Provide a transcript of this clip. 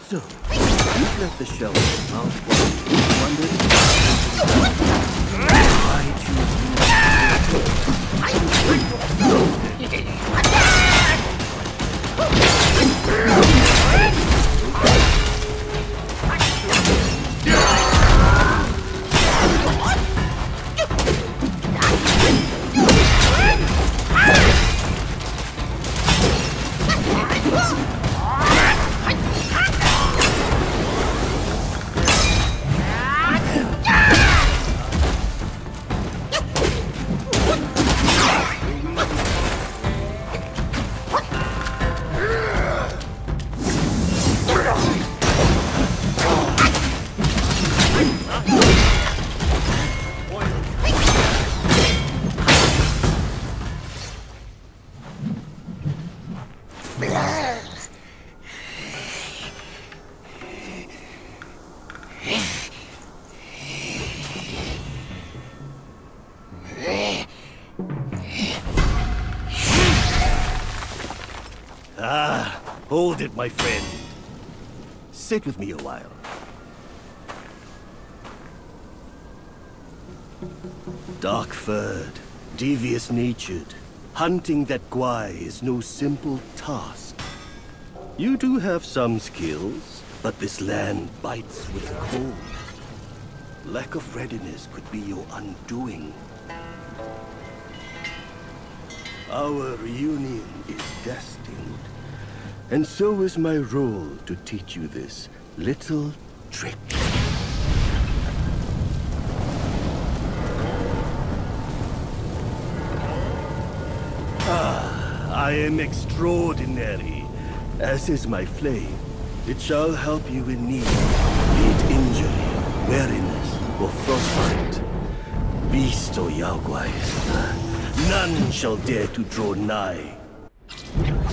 So, you've left the shell out wondered why Hold it, my friend. Sit with me a while. Dark-furred, devious-natured, hunting that guai is no simple task. You do have some skills, but this land bites with cold. Lack of readiness could be your undoing. Our reunion is destined. And so is my role to teach you this little trick. I am extraordinary, as is my flame. It shall help you in need, be it injury, weariness, or frostbite. Beast or yaoguais, none shall dare to draw nigh.